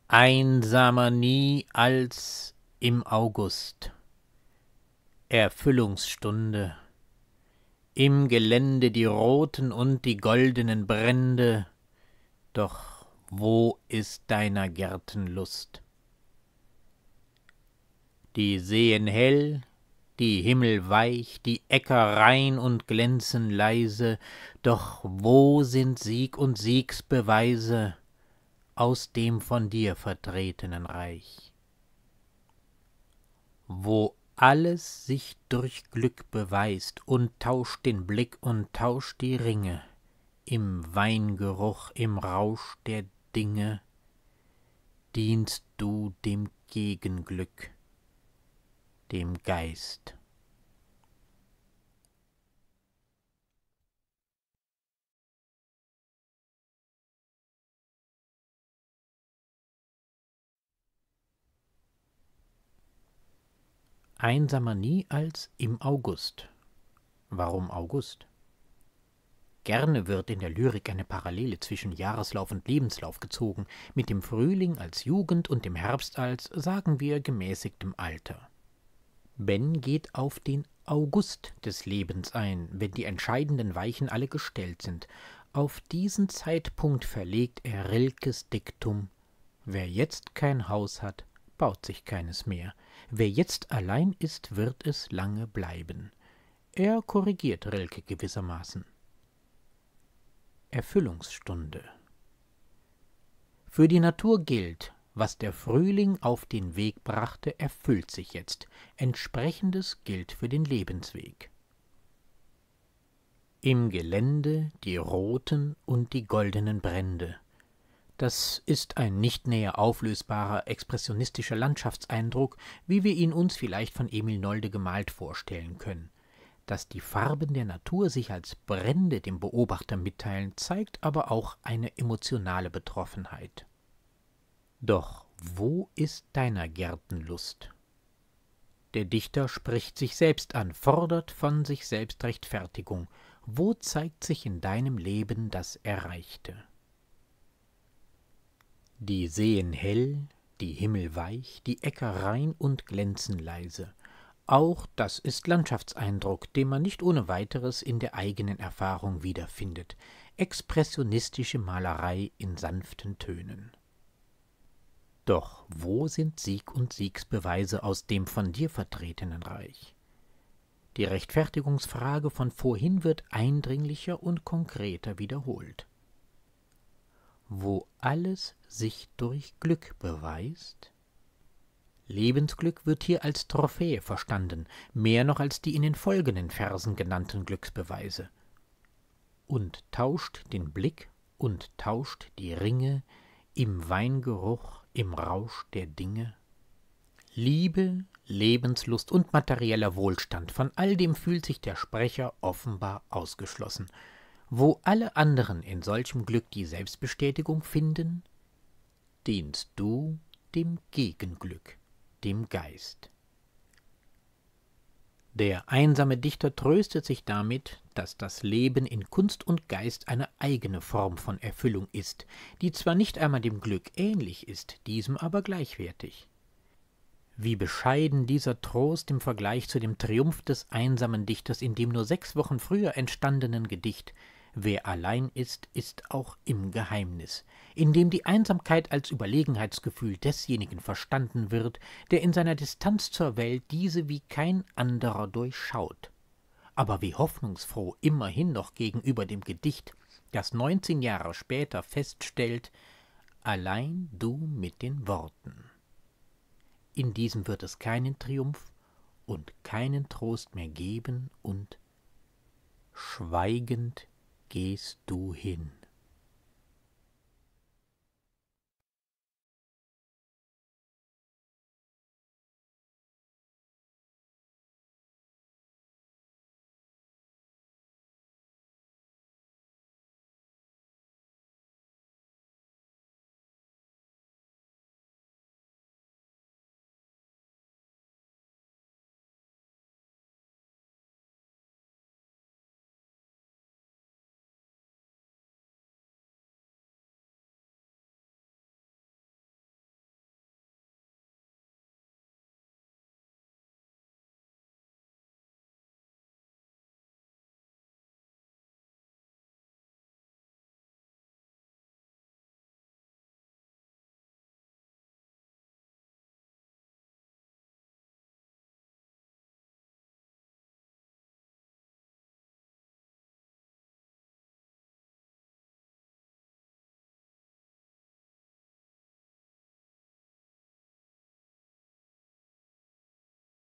Einsamer nie als im August, Erfüllungsstunde, im Gelände die roten und die goldenen Brände, doch wo ist deiner Gärten Lust? Die Seen hell, die Himmel weich, die Äcker rein und glänzen leise, doch wo sind Sieg und Siegsbeweise aus dem von dir vertretenen Reich? Wo alles sich durch Glück beweist und tauscht den Blick und tauscht die Ringe, im Weingeruch, im Rausch der Dinge, dienst du dem Gegenglück, dem Geist. Einsamer nie als im August. Warum August? Gerne wird in der Lyrik eine Parallele zwischen Jahreslauf und Lebenslauf gezogen, mit dem Frühling als Jugend und dem Herbst als, sagen wir, gemäßigtem Alter. Ben geht auf den August des Lebens ein, wenn die entscheidenden Weichen alle gestellt sind. Auf diesen Zeitpunkt verlegt er Rilkes Diktum: Wer jetzt kein Haus hat, baut sich keines mehr. Wer jetzt allein ist, wird es lange bleiben. Er korrigiert Rilke gewissermaßen. Erfüllungsstunde. Für die Natur gilt, was der Frühling auf den Weg brachte, erfüllt sich jetzt. Entsprechendes gilt für den Lebensweg. Im Gelände die roten und die goldenen Brände. Das ist ein nicht näher auflösbarer expressionistischer Landschaftseindruck, wie wir ihn uns vielleicht von Emil Nolde gemalt vorstellen können. Dass die Farben der Natur sich als Brände dem Beobachter mitteilen, zeigt aber auch eine emotionale Betroffenheit. Doch wo ist deiner Gärten Lust? Der Dichter spricht sich selbst an, fordert von sich selbst Rechtfertigung. Wo zeigt sich in deinem Leben das Erreichte? Die Seen hell, die Himmel weich, die Äcker rein und glänzen leise. Auch das ist Landschaftseindruck, den man nicht ohne weiteres in der eigenen Erfahrung wiederfindet. Expressionistische Malerei in sanften Tönen. Doch wo sind Sieg und Siegsbeweise aus dem von dir vertretenen Reich? Die Rechtfertigungsfrage von vorhin wird eindringlicher und konkreter wiederholt. Wo alles sich durch Glück beweist? Lebensglück wird hier als Trophäe verstanden, mehr noch als die in den folgenden Versen genannten Glücksbeweise. Und tauscht den Blick und tauscht die Ringe im Weingeruch, im Rausch der Dinge. Liebe, Lebenslust und materieller Wohlstand, von all dem fühlt sich der Sprecher offenbar ausgeschlossen. Wo alle anderen in solchem Glück die Selbstbestätigung finden, dienst du dem Gegenglück, dem Geist. Der einsame Dichter tröstet sich damit, dass das Leben in Kunst und Geist eine eigene Form von Erfüllung ist, die zwar nicht einmal dem Glück ähnlich ist, diesem aber gleichwertig. Wie bescheiden dieser Trost im Vergleich zu dem Triumph des einsamen Dichters in dem nur 6 Wochen früher entstandenen Gedicht »Wer allein ist, ist auch im Geheimnis«, in dem die Einsamkeit als Überlegenheitsgefühl desjenigen verstanden wird, der in seiner Distanz zur Welt diese wie kein anderer durchschaut. Aber wie hoffnungsfroh immerhin noch gegenüber dem Gedicht, das 19 Jahre später feststellt: »Allein du mit den Worten«. In diesem wird es keinen Triumph und keinen Trost mehr geben, und schweigend gehst du hin.